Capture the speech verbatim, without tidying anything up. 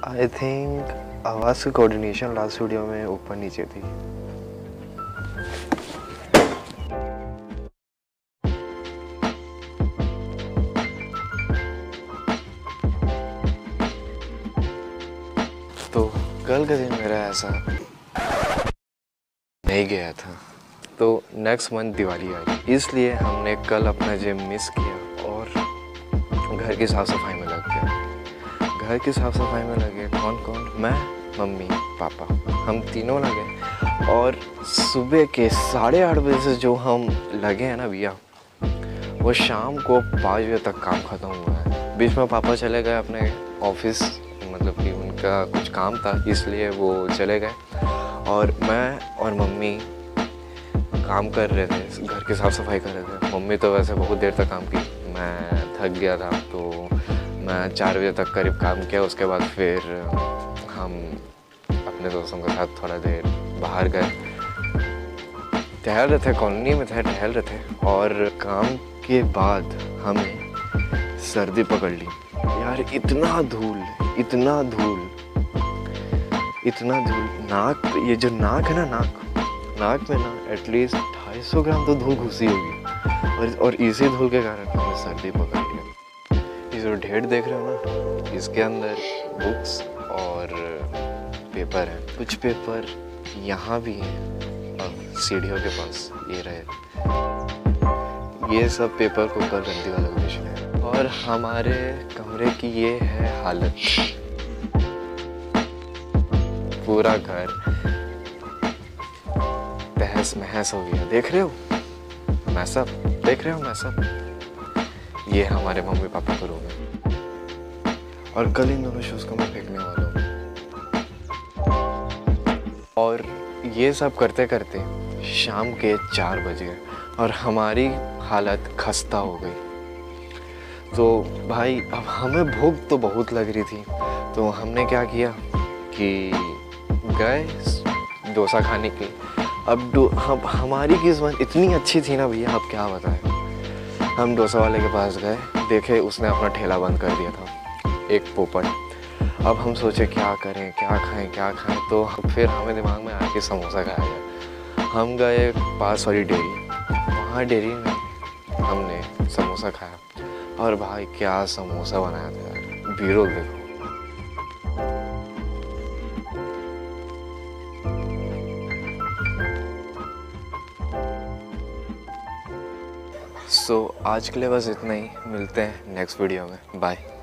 I think आवाज़ की coordination last video में ऊपर नीचे थी। तो कल का दिन मेरा ऐसा नहीं गया था। तो नेक्स्ट मंथ दिवाली आई, इसलिए हमने कल अपना जिम मिस किया और घर की साफ़ सफाई में लग गया। घर की साफ़ सफाई में लगे कौन कौन? मैं, मम्मी, पापा, हम तीनों लगे। और सुबह के साढ़े आठ बजे से जो हम लगे हैं ना भैया, वो शाम को पाँच बजे तक काम ख़त्म हुआ है। बीच में पापा चले गए अपने ऑफिस, मतलब कि उनका कुछ काम था इसलिए वो चले गए। और मैं और मम्मी काम कर रहे थे, घर की साफ़ सफाई कर रहे थे। मम्मी तो वैसे बहुत देर तक काम की, मैं थक गया था तो मैं चार बजे तक करीब काम किया। उसके बाद फिर हम अपने दोस्तों के साथ थोड़ा देर बाहर गए, टहल रहे थे, कॉलोनी में थे, टहल रहे थे। और काम के बाद हमें सर्दी पकड़ ली यार। इतना धूल, इतना धूल, इतना धूल। नाक, ये जो नाक है ना, नाक नाक में ना एटलीस्ट ढाई सौ ग्राम तो धूल घुसी होगी। और और इसी धूल के कारण हमें सर्दी पकड़ लिया। ये जो ढेर देख रहे हो ना, इसके अंदर बुक्स और पेपर है। कुछ पेपर यहाँ भी हैं और सीढ़ियों के पास ये रहे। ये सब पेपर को कल रद्दी वाला बेचना है। और हमारे कमरे की ये है हालत। पूरा घर तहस महस हो गया। देख रहे हो मैं सब देख रहे हो मैं सब ये हमारे मम्मी पापा का रूम है। और कल इन दोनों शूज़ को मैं फेंकने वाला हूँ। और ये सब करते करते शाम के चार बज गए और हमारी हालत खस्ता हो गई। तो भाई अब हमें भूख तो बहुत लग रही थी, तो हमने क्या किया कि गए डोसा खाने के लिए। अब डो हम हमारी किस्मत इतनी अच्छी थी ना भैया, अब क्या बताएं। हम डोसा वाले के पास गए, देखे उसने अपना ठेला बंद कर दिया था, एक पोपट। अब हम सोचे क्या करें, क्या खाएं क्या खाएं। तो फिर हमें दिमाग में आया कि समोसा खाया जाए। हम गए पास वाली डेयरी, वहाँ डेयरी में हमने समोसा खाया। और भाई क्या समोसा बनाया था यार, बीरो देखो। सो so, आज के लिए बस इतना ही। मिलते हैं नेक्स्ट वीडियो में। बाय।